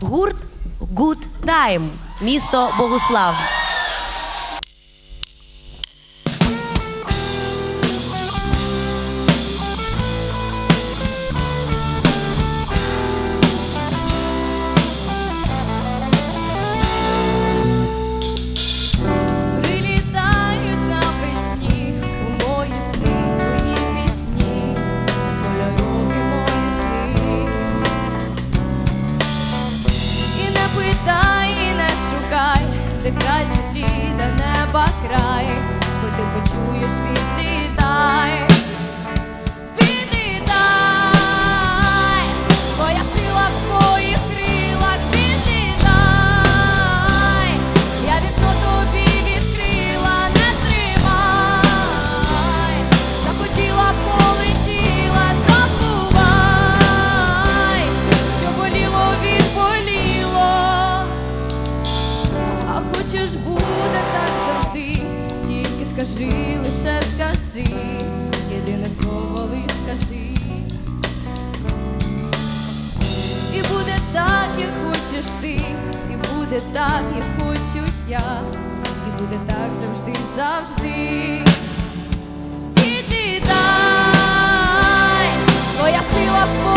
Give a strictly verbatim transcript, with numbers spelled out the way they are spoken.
Гурт Good Time, місто Богуслав. Де край землі, де неба край, бо ти почуєш, відлітай, відлітай, твоя сила в твоїх крилах, відлітай, я вікно тобі відкрила, не тримай, захотіла, полетіла, забувай, що боліло, відболіло. А хочеш, буде так завжди, тільки скажи, лише скажи, єдине слово лиш скажи. І буде так, як хочеш ти, і буде так, як хочу я, і буде так завжди, завжди. Відлітай, твоя сила в твоїх